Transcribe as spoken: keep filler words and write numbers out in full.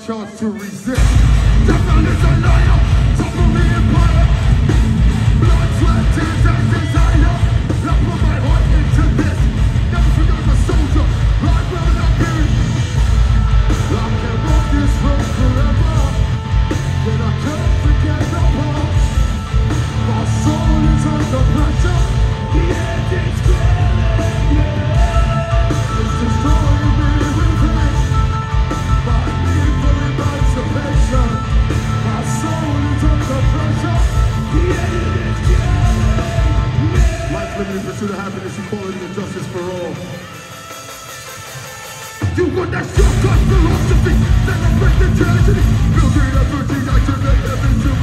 chance to resist. Devil is a liar, suffering empire. Blood, sweat, tears, and desire. I put my heart into this. Never forget I'm a soldier. Right where I'm here. I can walk this road forever. But I can't forget the past. My soul is under pressure. The end is clearly, yeah. It's destroying me with hate. My need for emancipation. My soul is under pressure. The end is clearly, yeah. Life living in pursuit of happiness, equality, and justice for all. You got that shortcut philosophy, then I break the tragedy. Building everything I can make everything.